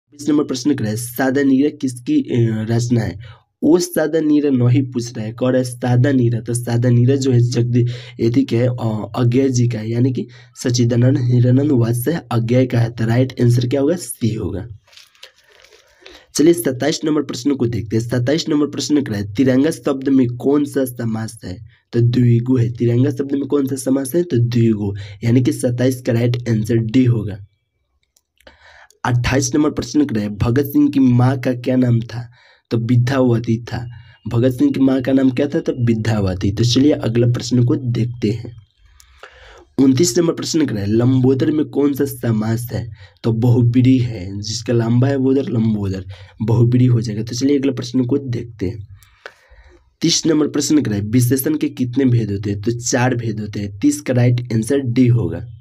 20 number प्रश्न कह रहा है सादा नीरा किसकी रचना है। वो सादा नीरा नहीं पूछ रहा है, कह रहा है सादा नीरा। तो सादा नीरा जो है यदि क्या है अज्ञेय जी का है, यानी कि सच्चिदानंद हिरानंद वात्सल्य अज्ञेय का है। तो राइट आंसर क्या होगा, सी होगा। चलिए 27 नंबर प्रश्न को देखते हैं। 27 नंबर प्रश्न कह रहा है तिरंगा शब्द में कौन सा समास है। तो द्विगु है। तिरंगा शब्द में कौन सा समास है, तो द्विगु, यानी कि 27 का राइट आंसर डी होगा। 28 नंबर प्रश्न कह रहा है भगत सिंह की माँ का क्या नाम था। तो विद्यावती था। भगत सिंह की माँ का नाम क्या था, तो विद्यावती। तो चलिए अगला प्रश्न को देखते हैं। 29 नंबर प्रश्न कह रहा है लंबोदर में कौन सा समास है। तो बहुब्रीहि है। जिसका लंबा है वो उधर लंबोदर, बहुब्रीहि हो जाएगा। तो चलिए अगला प्रश्न को देखते हैं। 30 नंबर प्रश्न कह रहा है विशेषण के कितने भेद होते हैं। तो 4 भेद होते हैं। 30 का राइट आंसर डी होगा।